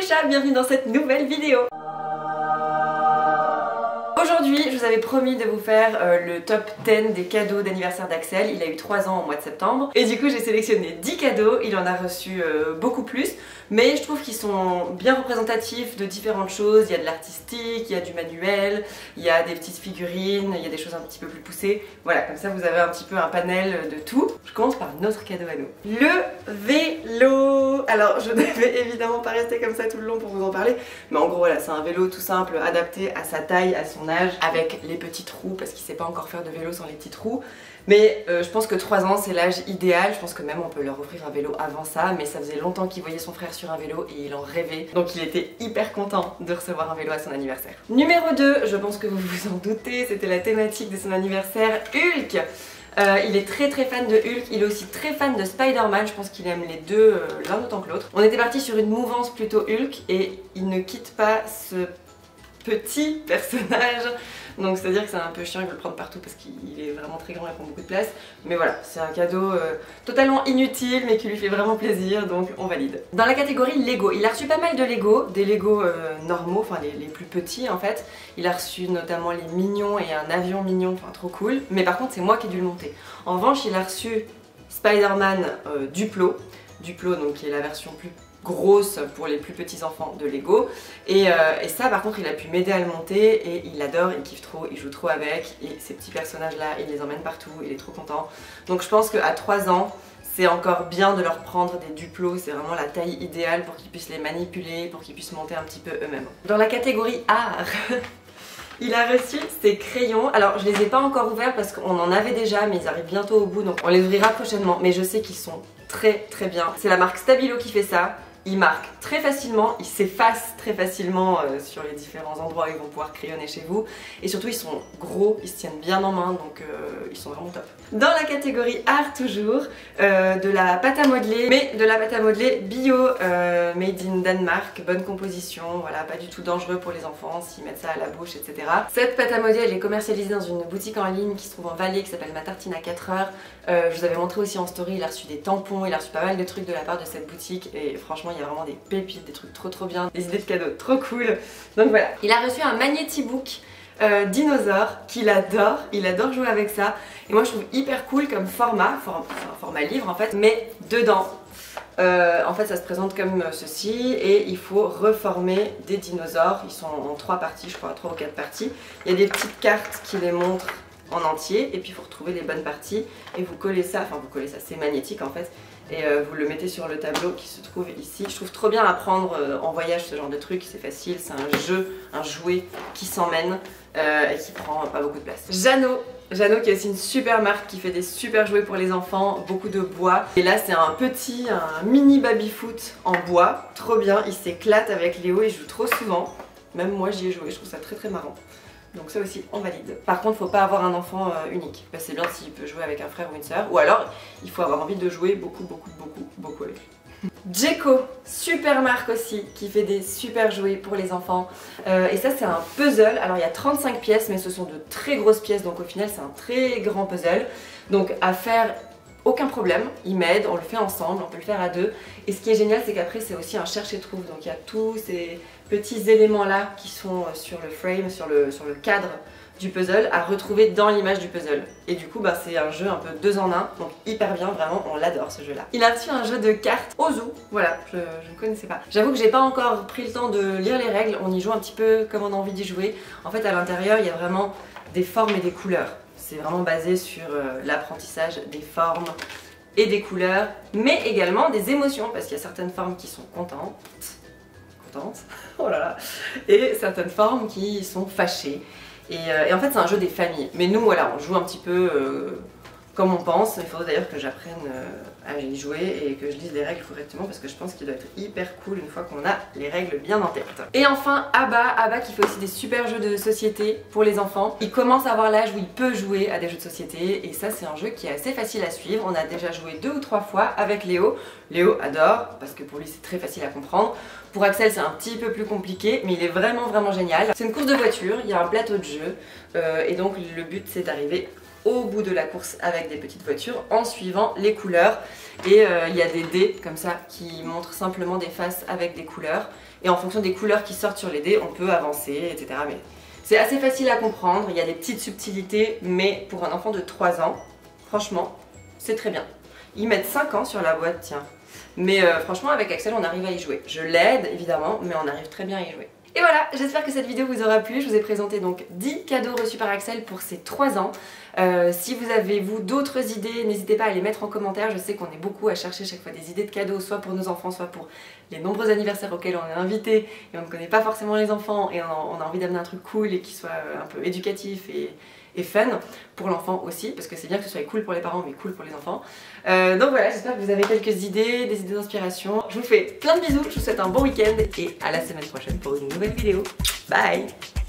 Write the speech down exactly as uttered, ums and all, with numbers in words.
chat, bienvenue dans cette nouvelle vidéo. Aujourd'hui, je vous avais promis de vous faire euh, le top dix des cadeaux d'anniversaire d'Axel. Il a eu trois ans au mois de septembre. Et du coup, j'ai sélectionné dix cadeaux. Il en a reçu euh, beaucoup plus. Mais je trouve qu'ils sont bien représentatifs de différentes choses. Il y a de l'artistique, il y a du manuel, il y a des petites figurines, il y a des choses un petit peu plus poussées. Voilà, comme ça vous avez un petit peu un panel de tout. Je commence par notre cadeau à nous. Le vélo. Alors, je ne vais évidemment pas rester comme ça tout le long pour vous en parler. Mais en gros, voilà, c'est un vélo tout simple, adapté à sa taille, à son âge, avec les petits trous, parce qu'il ne sait pas encore faire de vélo sans les petits trous. Mais euh, je pense que trois ans c'est l'âge idéal, je pense que même on peut leur offrir un vélo avant ça, mais ça faisait longtemps qu'il voyait son frère sur un vélo et il en rêvait, donc il était hyper content de recevoir un vélo à son anniversaire. Numéro deux, je pense que vous vous en doutez, c'était la thématique de son anniversaire, Hulk. Euh, il est très très fan de Hulk, il est aussi très fan de Spider-Man, je pense qu'il aime les deux euh, l'un autant que l'autre. On était parti sur une mouvance plutôt Hulk et il ne quitte pas ce petit personnage, donc c'est à dire que c'est un peu chiant, il veut le prendre partout parce qu'il est vraiment très grand et prend beaucoup de place, mais voilà, c'est un cadeau euh, totalement inutile mais qui lui fait vraiment plaisir, donc on valide. Dans la catégorie Lego, il a reçu pas mal de Lego, des Lego euh, normaux, enfin les, les plus petits en fait. Il a reçu notamment les mignons et un avion mignon, enfin trop cool, mais par contre c'est moi qui ai dû le monter. En revanche, il a reçu Spider-Man euh, Duplo, Duplo donc qui est la version plus grosse pour les plus petits enfants de Lego, et, euh, et ça par contre il a pu m'aider à le monter et il adore, il kiffe trop, il joue trop avec, et ces petits personnages là il les emmène partout, il est trop content. Donc je pense qu'à trois ans c'est encore bien de leur prendre des Duplos, c'est vraiment la taille idéale pour qu'ils puissent les manipuler, pour qu'ils puissent monter un petit peu eux-mêmes. Dans la catégorie art il a reçu ses crayons. Alors je les ai pas encore ouverts parce qu'on en avait déjà, mais ils arrivent bientôt au bout, donc on les ouvrira prochainement, mais je sais qu'ils sont très très bien. C'est la marque Stabilo qui fait ça. Ils marquent très facilement, ils s'effacent très facilement euh, sur les différents endroits où ils vont pouvoir crayonner chez vous. Et surtout ils sont gros, ils se tiennent bien en main, donc euh, ils sont vraiment top. Dans la catégorie art toujours, euh, de la pâte à modeler, mais de la pâte à modeler bio, euh, made in Danemark, bonne composition, voilà, pas du tout dangereux pour les enfants s'ils mettent ça à la bouche, et cetera. Cette pâte à modeler elle est commercialisée dans une boutique en ligne qui se trouve en Valais, qui s'appelle Ma Tartine à quatre heures. Euh, je vous avais montré aussi en story, il a reçu des tampons, il a reçu pas mal de trucs de la part de cette boutique, et franchement il y a vraiment des pépites, des trucs trop trop bien, des idées de cadeaux trop cool. Donc voilà. Il a reçu un Magnétibook euh, dinosaure qu'il adore, il adore jouer avec ça. Et moi je trouve hyper cool comme format, for un format livre en fait, mais dedans, euh, en fait ça se présente comme ceci et il faut reformer des dinosaures. Ils sont en trois parties, je crois, trois ou quatre parties. Il y a des petites cartes qui les montrent en entier et puis il faut retrouver les bonnes parties et vous collez ça, enfin vous collez ça, c'est magnétique en fait. Et euh, vous le mettez sur le tableau qui se trouve ici. Je trouve trop bien à prendre euh, en voyage ce genre de truc, c'est facile, c'est un jeu, un jouet qui s'emmène euh, et qui prend pas beaucoup de place. Jeannot, Jeannot qui est aussi une super marque qui fait des super jouets pour les enfants, beaucoup de bois. Et là c'est un petit, un mini baby-foot en bois, trop bien, il s'éclate avec Léo, il joue trop souvent. Même moi j'y ai joué, je trouve ça très très marrant. Donc ça aussi on valide. Par contre faut pas avoir un enfant euh, unique. Bah, c'est bien s'il peut jouer avec un frère ou une soeur. Ou alors il faut avoir envie de jouer beaucoup beaucoup beaucoup beaucoup avec lui. Jeko, super marque aussi, qui fait des super jouets pour les enfants. Euh, et ça c'est un puzzle. Alors il y a trente-cinq pièces mais ce sont de très grosses pièces. Donc au final c'est un très grand puzzle. Donc à faire aucun problème, il m'aide, on le fait ensemble, on peut le faire à deux. Et ce qui est génial c'est qu'après c'est aussi un cherche et trouve. Donc il y a tous ces petits éléments là qui sont sur le frame, sur le, sur le cadre du puzzle à retrouver dans l'image du puzzle. Et du coup bah, c'est un jeu un peu deux en un, donc hyper bien, vraiment on l'adore ce jeu là. Il a reçu un jeu de cartes Ozu, voilà, je, je ne connaissais pas. J'avoue que j'ai pas encore pris le temps de lire les règles, on y joue un petit peu comme on a envie d'y jouer. En fait à l'intérieur il y a vraiment des formes et des couleurs. C'est vraiment basé sur euh, l'apprentissage des formes et des couleurs, mais également des émotions, parce qu'il y a certaines formes qui sont contentes, contentes, oh là là, et certaines formes qui sont fâchées. Et, euh, et en fait c'est un jeu des familles, mais nous voilà, on joue un petit peu euh, comme on pense. Il faudrait d'ailleurs que j'apprenne euh, à y jouer et que je lise les règles correctement parce que je pense qu'il doit être hyper cool une fois qu'on a les règles bien en tête. Et enfin Abba, Abba qui fait aussi des super jeux de société pour les enfants. Il commence à avoir l'âge où il peut jouer à des jeux de société et ça c'est un jeu qui est assez facile à suivre. On a déjà joué deux ou trois fois avec Léo. Léo adore parce que pour lui c'est très facile à comprendre. Pour Axel c'est un petit peu plus compliqué mais il est vraiment vraiment génial. C'est une course de voiture, il y a un plateau de jeu euh, et donc le but c'est d'arriver au bout de la course avec des petites voitures en suivant les couleurs. Et euh, il y a des dés comme ça qui montrent simplement des faces avec des couleurs. Et en fonction des couleurs qui sortent sur les dés, on peut avancer, et cetera. Mais c'est assez facile à comprendre, il y a des petites subtilités, mais pour un enfant de trois ans, franchement, c'est très bien. Ils mettent cinq ans sur la boîte, tiens. Mais euh, franchement, avec Axel, on arrive à y jouer. Je l'aide, évidemment, mais on arrive très bien à y jouer. Et voilà, j'espère que cette vidéo vous aura plu. Je vous ai présenté donc dix cadeaux reçus par Axel pour ses trois ans. Euh, si vous avez, vous, d'autres idées, n'hésitez pas à les mettre en commentaire. Je sais qu'on est beaucoup à chercher chaque fois des idées de cadeaux, soit pour nos enfants, soit pour les nombreux anniversaires auxquels on est invité et on ne connaît pas forcément les enfants et on a, on a envie d'amener un truc cool et qui soit un peu éducatif et, et fun pour l'enfant aussi, parce que c'est bien que ce soit cool pour les parents mais cool pour les enfants. Euh, donc voilà, j'espère que vous avez quelques idées, des idées d'inspiration. Je vous fais plein de bisous, je vous souhaite un bon week-end et à la semaine prochaine pour une nouvelle vidéo. Bye!